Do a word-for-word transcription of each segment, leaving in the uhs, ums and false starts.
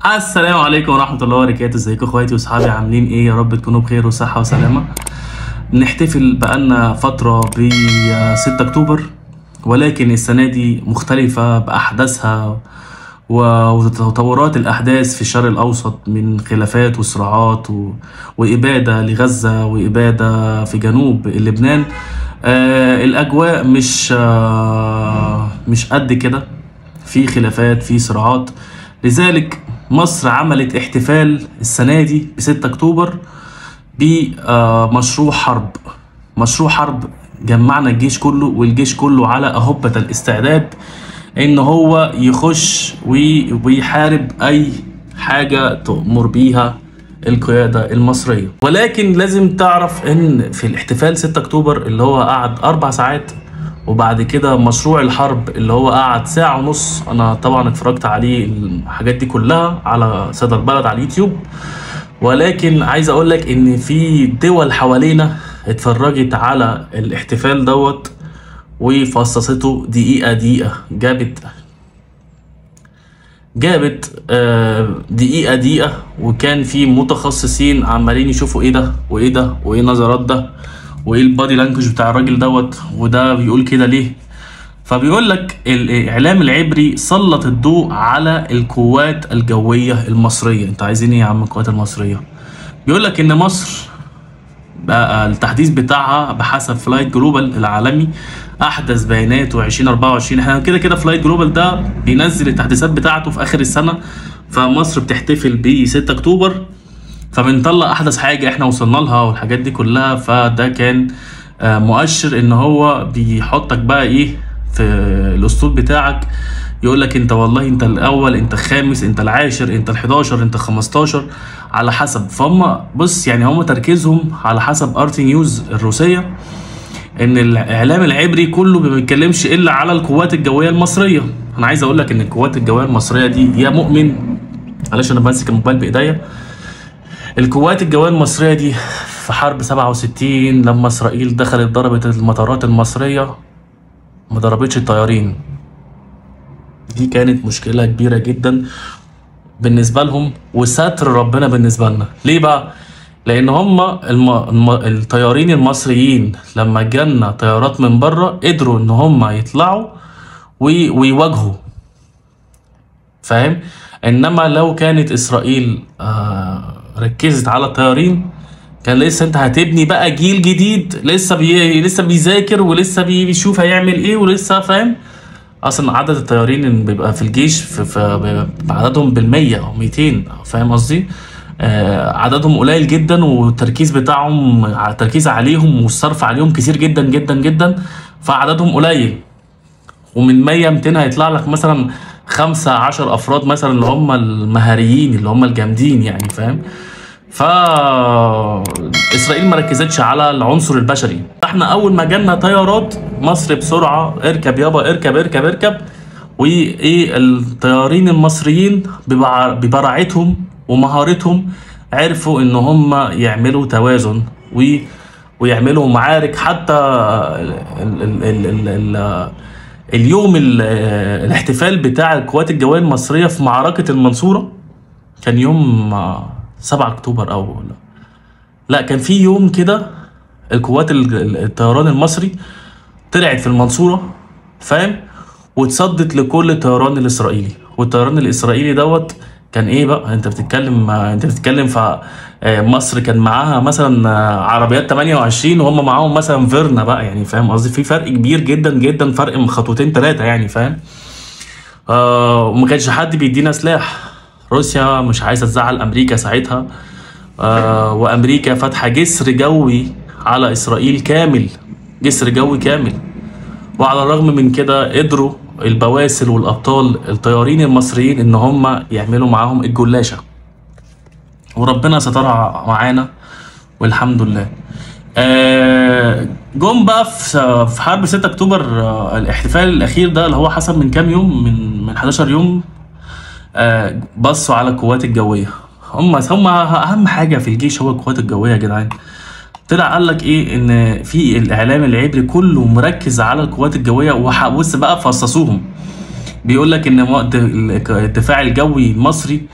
السلام عليكم ورحمة الله وبركاته. ازيكم اخواتي واصحابي، عاملين ايه؟ يا رب تكونوا بخير وصحة وسلامة. بنحتفل بقالنا فترة ب ستة اكتوبر، ولكن السنة دي مختلفة بأحداثها وتطورات الأحداث في الشرق الأوسط من خلافات وصراعات و... وإبادة لغزة وإبادة في جنوب لبنان. آه الأجواء مش آه مش قد كده، في خلافات، في صراعات. لذلك مصر عملت احتفال السنة دي ب ستة اكتوبر بمشروع حرب. مشروع حرب جمعنا الجيش كله، والجيش كله على أهبة الاستعداد ان هو يخش ويحارب اي حاجة تؤمر بيها القيادة المصرية. ولكن لازم تعرف ان في الاحتفال ستة اكتوبر اللي هو قعد اربع ساعات، وبعد كده مشروع الحرب اللي هو قعد ساعة ونص، انا طبعا اتفرجت عليه الحاجات دي كلها على صدى البلد على اليوتيوب. ولكن عايز اقول لك ان في دول حوالينا اتفرجت على الاحتفال دوت وفصصته دقيقة دقيقة، جابت جابت دقيقة دقيقة، وكان في متخصصين عمالين يشوفوا ايه ده وايه ده وايه نظرات ده وايه البادي لانجوج بتاع الراجل دوت، وده بيقول كده ليه. فبيقول لك الاعلام العبري سلط الضوء على القوات الجوية المصرية. انت عايزين ايه يا عم القوات المصرية؟ بيقول لك ان مصر بقى التحديث بتاعها بحسب فلايت جلوبال العالمي احدث بياناته ألفين وأربعة وعشرين. احنا كده كده فلايت جلوبال ده بينزل التحديثات بتاعته في اخر السنه، فمصر بتحتفل ب ستة اكتوبر فبنطلع احدث حاجه احنا وصلنا لها والحاجات دي كلها. فده كان مؤشر ان هو بيحطك بقى ايه في الاسطول بتاعك، يقول لك انت والله انت الاول، انت الخامس، انت العاشر، انت الحداشر، انت الخمستاشر، على حسب. فهم بص يعني هم تركيزهم على حسب ارتي نيوز الروسيه ان الاعلام العبري كله ما بيتكلمش الا على القوات الجويه المصريه. انا عايز اقول لك ان القوات الجويه المصريه دي يا مؤمن، معلش انا ماسك الموبايل بايديا، القوات الجويه المصريه دي في حرب سبعة وستين لما اسرائيل دخلت ضربت المطارات المصريه ما ضربتش الطيارين. دي كانت مشكله كبيره جدا بالنسبه لهم، وستر ربنا بالنسبه لنا. ليه بقى؟ لان هم الم... الم... الطيارين المصريين لما جالنا طيارات من بره قدروا ان هم يطلعوا وي... ويواجهوا، فاهم؟ انما لو كانت اسرائيل آه ركزت على الطيارين كان لسه انت هتبني بقى جيل جديد لسه بي... لسه بيذاكر ولسه بي... بيشوف هيعمل ايه ولسه فاهم. اصلا عدد الطيارين بيبقى في الجيش في, في... بعددهم بالمية او ميتين، فاهم قصدي؟ آه عددهم قليل جدا، والتركيز بتاعهم التركيز عليهم والصرف عليهم كتير جدا جدا جدا، فعددهم قليل. ومن مية ميتين هيطلع لك مثلا خمسة عشر افراد مثلا اللي هم المهاريين اللي هم الجامدين يعني، فاهم؟ فا اسرائيل ما ركزتش على العنصر البشري. احنا اول ما جالنا طيارات مصر بسرعه اركب يابا اركب اركب اركب، وايه الطيارين المصريين ببراعتهم ومهارتهم عرفوا ان هم يعملوا توازن و... ويعملوا معارك. حتى ال... ال... ال... ال... ال... اليوم ال... الاحتفال بتاع القوات الجوية المصرية في معركة المنصورة كان يوم سبعة اكتوبر او لا, لا كان في يوم كده القوات الطيران المصري طلعت في المنصورة، فاهم؟ واتصدت لكل الطيران الاسرائيلي. والطيران الاسرائيلي دوت كان ايه بقى؟ انت بتتكلم انت بتتكلم في مصر كان معاها مثلا عربيات تمانية وعشرين وهم معاهم مثلا فيرنا بقى، يعني فاهم قصدي؟ في فرق كبير جدا جدا، فرق من خطوتين ثلاثه يعني، فاهم؟ آه وما كانش حد بيدينا سلاح. روسيا مش عايزه تزعل امريكا ساعتها، آه وامريكا فاتحه جسر جوي على اسرائيل كامل، جسر جوي كامل. وعلى الرغم من كده قدروا البواسل والابطال الطيارين المصريين ان هم يعملوا معاهم الجلاشه، وربنا سترها معانا والحمد لله. آه جم بقى في حرب ستة اكتوبر، آه الاحتفال الاخير ده اللي هو حصل من كام يوم، من من حداشر يوم. آه بصوا على القوات الجويه. هم هم اهم حاجه في الجيش هو القوات الجويه يا جدعان. طلع قال لك ايه؟ ان في الاعلام العبري كله مركز على القوات الجويه، وبص بقى فصصوهم. بيقول لك ان الدفاع الجوي المصري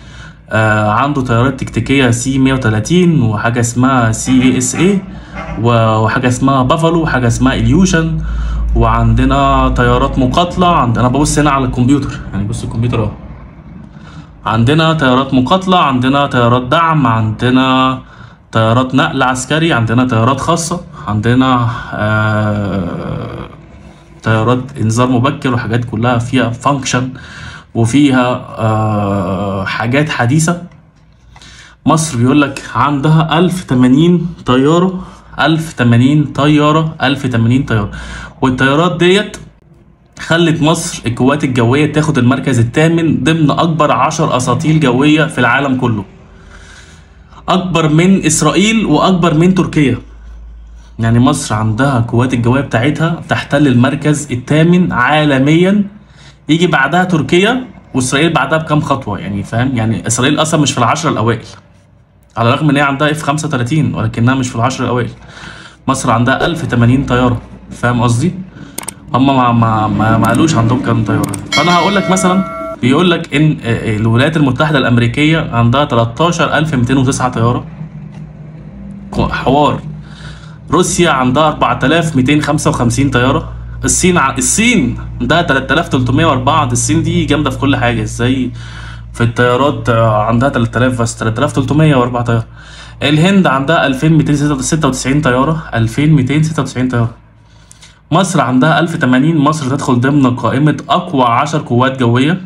آه عنده طيارات تكتيكيه سي مية وتلاتين، وحاجه اسمها سي اي اس اي، وحاجه اسمها بافالو، وحاجه اسمها اليوشن. وعندنا طيارات مقاتله، عندنا ببص هنا على الكمبيوتر، يعني بص الكمبيوتر اهو. عندنا طيارات مقاتله، عندنا طيارات دعم، عندنا طيارات نقل عسكري، عندنا طيارات خاصه، عندنا آه طيارات انذار مبكر، وحاجات كلها فيها فانكشن وفيها آه حاجات حديثة. مصر بيقول لك عندها ألف وتمانين طيارة، ألف وتمانين طيارة، ألف وتمانين طيارة. والطيارات ديت خلت مصر القوات الجوية تاخد المركز الثامن ضمن أكبر عشر أساطيل جوية في العالم كله، أكبر من إسرائيل وأكبر من تركيا. يعني مصر عندها القوات الجوية بتاعتها تحتل المركز الثامن عالميا، يجي بعدها تركيا واسرائيل بعدها بكام خطوه، يعني فاهم؟ يعني اسرائيل اصلا مش في العشره الاوائل، على الرغم ان هي عندها اف خمسة وتلاتين، ولكنها مش في العشره الاوائل. مصر عندها ألف وتمانين طياره، فاهم قصدي؟ هم ما ما ما, ما قالوش عندهم كام طياره. فانا هقول لك مثلا، بيقول لك ان الولايات المتحده الامريكيه عندها تلتاشر ألف ومتين وتسعة طياره، حوار. روسيا عندها أربعة آلاف ومتين وخمسة وخمسين طياره. الصين ع... الصين عندها تلاتة آلاف وتلتمية وأربعة. الصين دي جامده في كل حاجه، ازاي في الطيارات عندها تلات آلاف بس، تلاتة آلاف وتلتمية وأربعة طياره. الهند عندها ألفين ومتين وستة وتسعين طياره، ألفين ومتين وستة وتسعين طياره. مصر عندها ألف وتمانين. مصر تدخل ضمن قائمه اقوى عشر قوات جويه.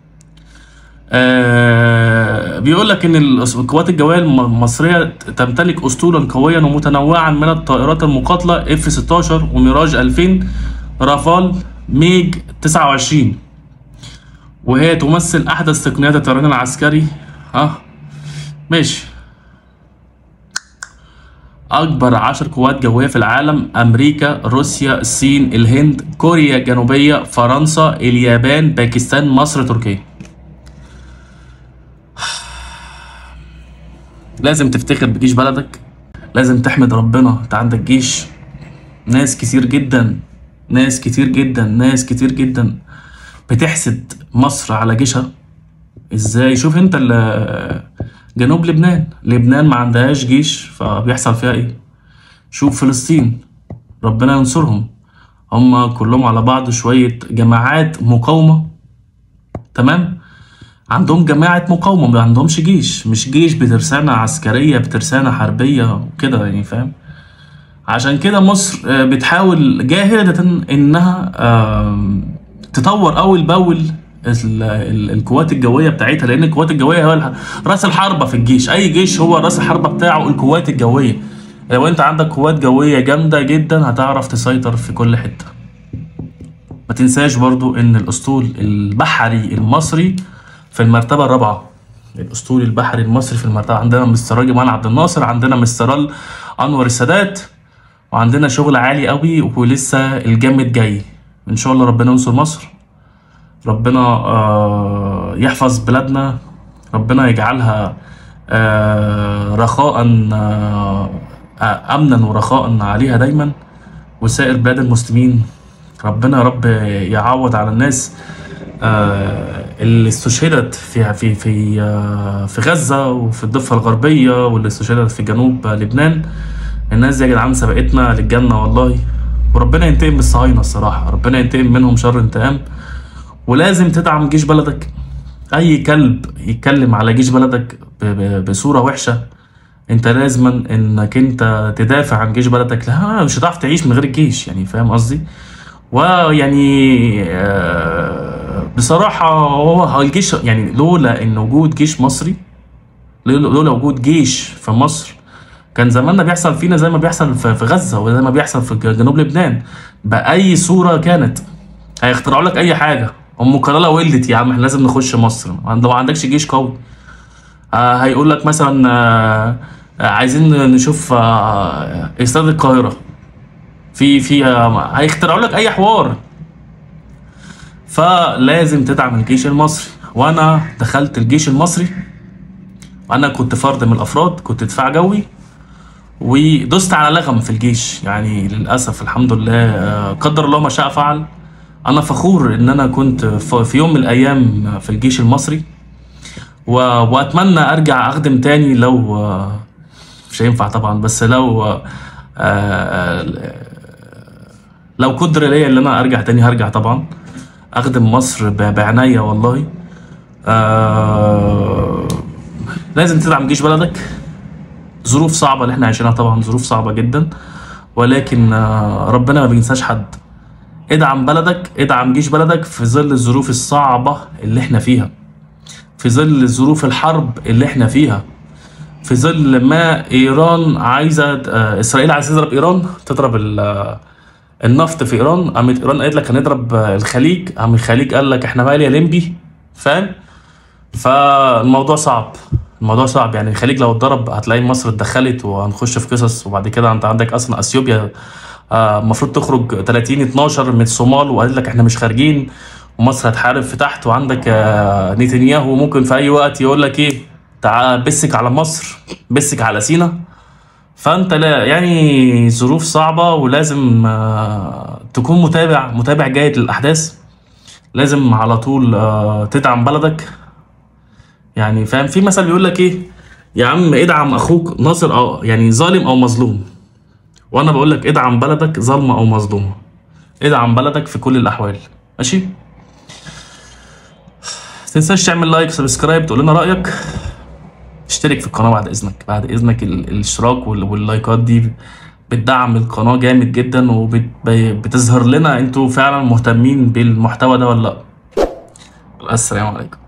آه بيقول لك ان القوات الجويه المصريه تمتلك اسطولا قويا ومتنوعا من الطائرات المقاتله اف ستاشر وميراج ألفين، رافال، ميج تسعة وعشرين، وهي تمثل احدث تقنيات الطيران العسكري. اه ماشي. اكبر عشر قوات جويه في العالم: امريكا، روسيا، الصين، الهند، كوريا الجنوبيه، فرنسا، اليابان، باكستان، مصر، تركيا. لازم تفتخر بجيش بلدك، لازم تحمد ربنا انت عندك جيش. ناس كتير جدا، ناس كتير جدا، ناس كتير جدا بتحسد مصر على جيشها. ازاي؟ شوف انت جنوب لبنان، لبنان ما عندهاش جيش فبيحصل فيها ايه. شوف فلسطين، ربنا ينصرهم، هم كلهم على بعض شوية جماعات مقاومة، تمام؟ عندهم جماعة مقاومة، ما عندهمش جيش، مش جيش بترسانة عسكرية، بترسانة حربية وكده، يعني فاهم؟ عشان كده مصر بتحاول جاهدة انها تطور اول باول القوات الجوية بتاعتها، لان القوات الجوية هو راس الحربة في الجيش. اي جيش هو راس الحربة بتاعه القوات الجوية. لو انت عندك قوات جوية جامدة جدا هتعرف تسيطر في كل حتة. ما تنساش برضو ان الاسطول البحري المصري في المرتبة الرابعة. الاسطول البحري المصري في المرتبة، عندنا مستر جمال عبد الناصر، عندنا مستر انور السادات، وعندنا شغل عالي قوي، ولسه الجامد جاي ان شاء الله. ربنا ينصر مصر، ربنا آه يحفظ بلادنا، ربنا يجعلها آه رخاء، آه امنا ورخاء عليها دايما، وسائر بلاد المسلمين. ربنا يا رب يعوض على الناس آه اللي استشهدت في في في آه في غزة وفي الضفة الغربية، واللي استشهدت في جنوب لبنان. الناس دي يا جدعان سبقتنا للجنة والله، وربنا ينتقم من الصهاينة الصراحة، ربنا ينتقم منهم شر انتقام. ولازم تدعم جيش بلدك. أي كلب يتكلم على جيش بلدك بصورة وحشة، انت لازما انك انت تدافع عن جيش بلدك. لا مش هتعرف تعيش من غير الجيش، يعني فاهم قصدي؟ ويعني بصراحة هو الجيش، يعني لولا ان وجود جيش مصري، لولا وجود جيش في مصر، كان زماننا بيحصل فينا زي ما بيحصل في غزة، وزي ما بيحصل في جنوب لبنان بأي صورة كانت. هيخترعوا لك أي حاجة. أم كرالة ولدت يا عم، احنا لازم نخش مصر لو ما عندكش جيش قوي. آه هيقول لك مثلا آه عايزين نشوف آه استاد القاهرة في في آه هيخترعوا لك أي حوار. فلازم تدعم الجيش المصري. وأنا دخلت الجيش المصري، وأنا كنت فرد من الأفراد، كنت دفاع جوي، ودوست على لغم في الجيش. يعني للأسف الحمد لله قدر الله ما شاء فعل. أنا فخور إن أنا كنت في يوم من الأيام في الجيش المصري، و... واتمنى ارجع اخدم تاني لو آه، مش هينفع طبعا، بس لو آه، آه، لو قدر ليا ان انا ارجع تاني هرجع طبعا اخدم مصر ب- بعناية والله. آه لازم تدعم جيش بلدك. ظروف صعبة اللي احنا عايشينها طبعا، ظروف صعبة جدا، ولكن آه ربنا ما بينساش حد. ادعم بلدك، ادعم جيش بلدك في ظل الظروف الصعبة اللي احنا فيها، في ظل ظروف الحرب اللي احنا فيها، في ظل ما ايران عايزة آه اسرائيل عايزة تضرب ايران، تضرب ال- آه، النفط في ايران. قامت ايران قالت لك هنضرب آه، الخليج، قام الخليج قال لك احنا مالي يا ليمبي، فاهم؟ فالموضوع صعب، الموضوع صعب يعني. الخليج لو اتضرب هتلاقي مصر اتدخلت وهنخش في قصص، وبعد كده انت عندك اصلا اثيوبيا آه، المفروض تخرج ثلاثين اتناشر من الصومال وقال لك احنا مش خارجين، ومصر هتحارب في تحت. وعندك آه، نتنياهو ممكن في اي وقت يقول لك ايه، تعال بسك على مصر، بسك على سينا. فانت لا يعني ظروف صعبة، ولازم آه، تكون متابع متابع جيد للاحداث. لازم على طول آه، تدعم بلدك. يعني فاهم، في مثل بيقول لك ايه، يا عم ادعم اخوك ناصر او يعني ظالم او مظلوم. وانا بقول لك ادعم بلدك ظالمه او مظلومه، ادعم بلدك في كل الاحوال. ماشي، متنساش تعمل لايك سبسكرايب، تقول لنا رايك، اشترك في القناه بعد اذنك، بعد اذنك ال- الاشتراك وال- واللايكات دي بتدعم القناه جامد جدا، وبتظهر لنا انتوا فعلا مهتمين بالمحتوى ده ولا لا. السلام عليكم.